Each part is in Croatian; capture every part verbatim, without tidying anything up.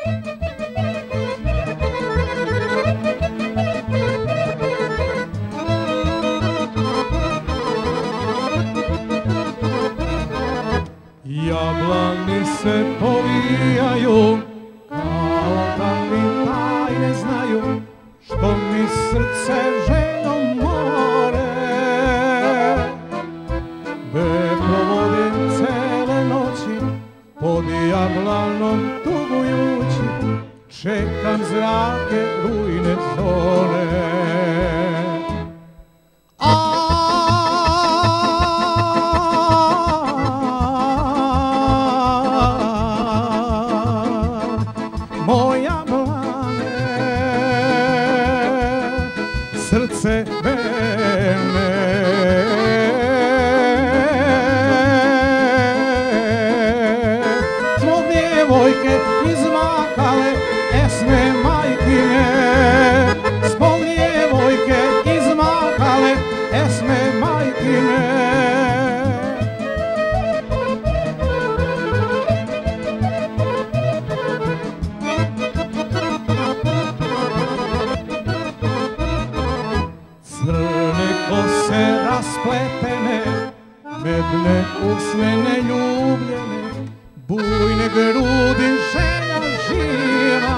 Jablani se povijaju, kao da mi tajne znaju, što mi srce željom more. Vetrovodim cele noći, pod jablanom tugujući, čekam zrake rujne zore. Moja mlane, srce mene, zbog djevojke izmakale esme majkine, zbog djevojke izmakale esme majkine. Crne kose raspletene, medne usnene ljubljene, bujne grudi želja živa.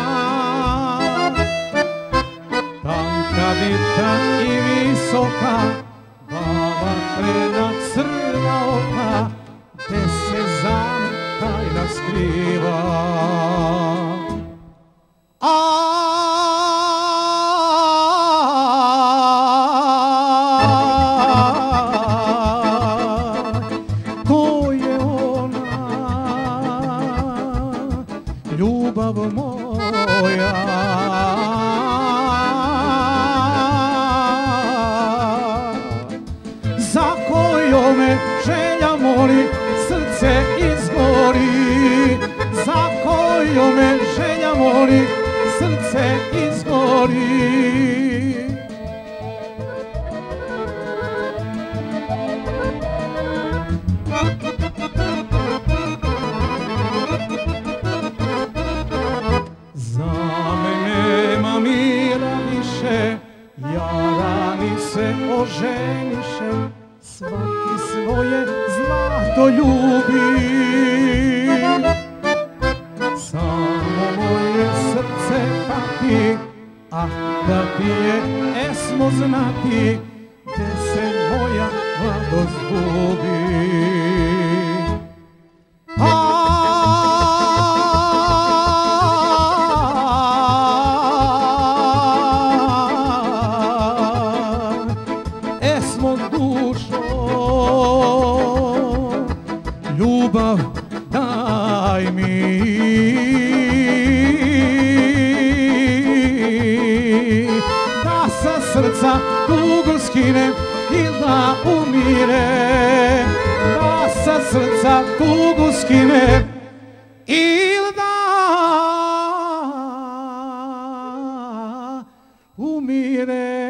Tanka vita i visoka, baba trena crna oka, gde se zamet tajna skriva. Ljubav moja, za koju me želja moli, srce izgori, za koju me želja moli, srce izgori. Jarani se oženiše, svaki svoje zlato ljubi. Samo moje srce pati, ah da ti je esmo znati, gde se moja mladost gubi. Ljubav daj mi, da sa srca tugu skinem i da umire, da sa srca tugu skinem i da umire.